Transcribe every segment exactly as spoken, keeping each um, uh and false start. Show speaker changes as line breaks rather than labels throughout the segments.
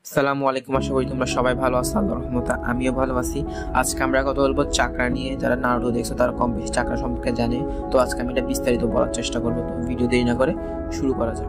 আসসালামু আলাইকুম, আশা করি তোমরা সবাই ভালো আছো। আল্লাহর রহমতে আমিও ভালো আছি। আজকে আমরা কথা বলবো চাকরা নিয়ে। যারা নারুটো দেখছো তারা কম বেশি চাকরা সম্পর্কে জানে, তো আজকে আমি এটা বিস্তারিত বলার চেষ্টা করবো। তো ভিডিও দেরি না করে শুরু করা যাক।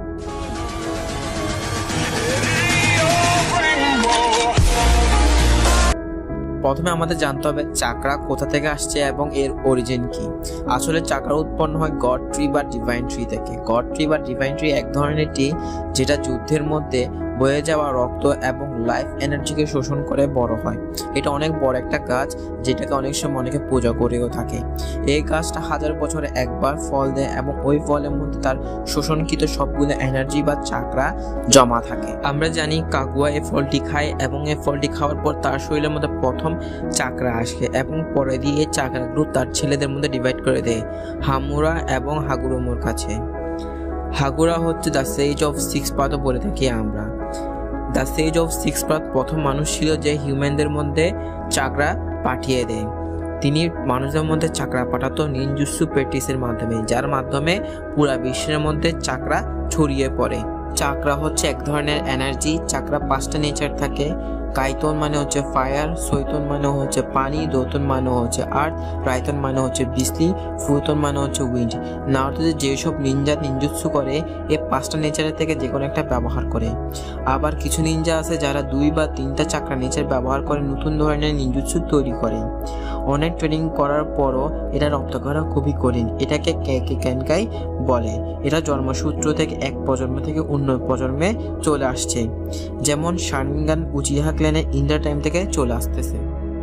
প্রথমে আমাদের জানতে হবে চাকরা কোথা থেকে আসছে এবং এর অরিজিন কি। আসলে চাকরা উৎপন্ন হয় গড ট্রি বা ডিভাইন ট্রি থেকে। গড ট্রি বা ডিভাইন ট্রি এক ধরনের ট্রি যেটা যুদ্ধের মধ্যে বয়ে যাওয়া রক্ত এবং লাইফ এনার্জিকে শোষণ করে বড় হয়। এটা অনেক বড় একটা গাছ, যেটাকে অনেক সময় অনেকে পূজা করেও থাকে। এই গাছটা হাজার বছরে একবার ফল দেয় এবং ওই ফলের মধ্যে তার শোষণকৃত সবগুলো এনার্জি বা চাকরা জমা থাকে। আমরা জানি কাগুয়া এই ফলটি খায় এবং এই ফলটি খাওয়ার পর তার শরীরের মধ্যে প্রথম চাকরা আসে এবং পরে দিয়ে এই চাকরাগুলো তার ছেলেদের মধ্যে ডিভাইড করে দেয় হামুরা এবং হাগুরোমোর কাছে। হাগুরা হচ্ছে দ্য সেজ অফ সিক্স পাথও বলে থাকি আমরা। The sage of six path প্রথম মানুষ ছিল যে হিউম্যানদের মধ্যে চাকরা পাঠিয়ে দেয়। তিনি মানুষদের মধ্যে চাকরা পাঠাতো নিনজুৎসু প্র্যাকটিসের মাধ্যমে, যার মাধ্যমে পুরা বিশ্বের মধ্যে চাকরা ছড়িয়ে পড়ে। চাকরা হচ্ছে এক ধরনের এনার্জি। চাকরা পাঁচটা নেচার থাকে। কাইতন মানে হচ্ছে ফায়ার, সৈতন মানে হচ্ছে পানি, দোতন মানে হচ্ছে আর্থ, রাইতন মানে হচ্ছে বিজলি, ফুতন মানে হচ্ছে উইন্ড। নারুটোতে যেসব নিনজা নিনজুৎসু করে এই পাঁচটা নেচারের থেকে যে কোনো একটা ব্যবহার করে। আবার কিছু নিনজা আছে যারা দুই বা তিনটা চাকরা নেচার ব্যবহার করে নতুন ধরনের নিনজুৎসু তৈরি করে। অনেক ট্রেনিং করার পরও এটা রপ্ত করা খুবই কঠিন। এটাকে কেকে কেনকাই বলে। এটা জন্মসূত্র থেকে এক প্রজন্ম থেকে অন্য প্রজন্মে চলে আসছে। যেমন শারিঙ্গান উচিহা ক্ল্যানের ইন্ডার টাইম থেকে চলে আসতেছে।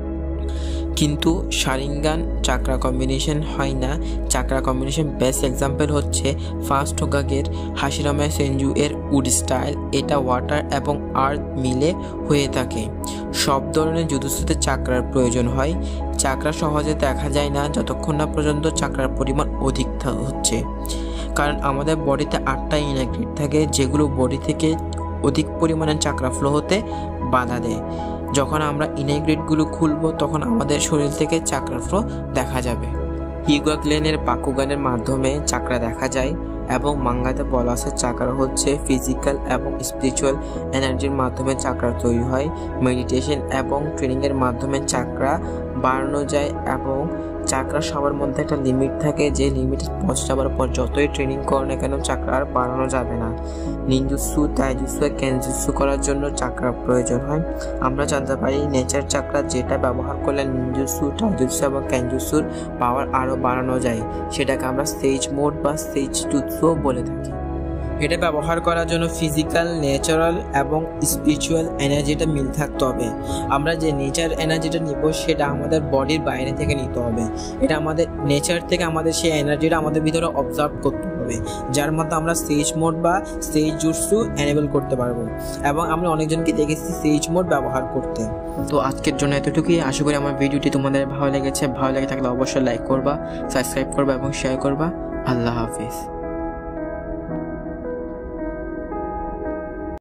কিন্তু শারিঙ্গান চাকরা কম্বিনেশন হয় না। চাকরা কম্বিনেশন বেস্ট এক্সাম্পল হচ্ছে ফার্স্ট হোকাগের হাশিরামা সেনজু এর উড স্টাইল। এটা ওয়াটার এবং আর্থ মিলে হয়ে থাকে। সব ধরনের জুজুৎসুতে চাকরার প্রয়োজন হয়। চাকরা সহজে দেখা যায় না যতক্ষণ না পর্যন্ত চাকরার পরিমাণ অধিক হচ্ছে, কারণ আমাদের বডিতে আটটা ইনগ্রিডিয়েন্ট থাকে যেগুলো বডি থেকে অধিক পরিমাণে চাকরা ফ্লো হতে বাধা দেয়। যখন আমরা ইনগ্রিডিয়েন্টগুলো খুলবো তখন আমাদের শরীর থেকে চাকরা ফ্লো দেখা যাবে। হিউগা ক্লেনের বাকুগানের মাধ্যমে চাকরা দেখা যায় এবং মাঙ্গাতে বলা আছে চাকরা হচ্ছে ফিজিক্যাল এবং স্পিরিচুয়াল এনার্জির মাধ্যমে চাকরা তৈরি হয়। মেডিটেশন এবং ট্রেনিংয়ের মাধ্যমে চাকরা বাড়ানো যায় এবং চাকরা সবার মধ্যে একটা লিমিট থাকে, যে লিমিট পৌঁছে যাওয়ার পর যতই ট্রেনিং করো না কেন চাকরা আর বাড়ানো যাবে না। নিনজুৎসু, তাইজুৎসু, কেনজুৎসু করার জন্য চাকরার প্রয়োজন হয়। আমরা জানতে পারি নেচার চাকরা যেটা ব্যবহার করলে নিনজুৎসু, তাইজুৎসু এবং কেনজুৎসুর পাওয়ার আরও বাড়ানো যায়, সেটাকে আমরা সেজ মোড বা সেজ জুৎসুও বলে থাকি। এটা ব্যবহার করার জন্য ফিজিক্যাল, ন্যাচারাল এবং স্পিরিচুয়াল এনার্জিটা মিল থাকতে হবে। আমরা যে নেচার এনার্জিটা নিব সেটা আমাদের বডির বাইরে থেকে নিতে হবে। এটা আমাদের নেচার থেকে আমাদের সেই এনার্জিটা আমাদের ভিতরে অবজার্ভ করতে হবে, যার মধ্যে আমরা সেজ মোড বা সেজ জুৎসু এনেবল করতে পারবো। এবং আমরা অনেকজনকে দেখেছি সেজ মোড ব্যবহার করতে। তো আজকের জন্য এতটুকুই। আশা করি আমার ভিডিওটি তোমাদের ভালো লেগেছে। ভালো লেগে থাকলে অবশ্যই লাইক করবা, সাবস্ক্রাইব করবা এবং শেয়ার করবা। আল্লাহ হাফিজ।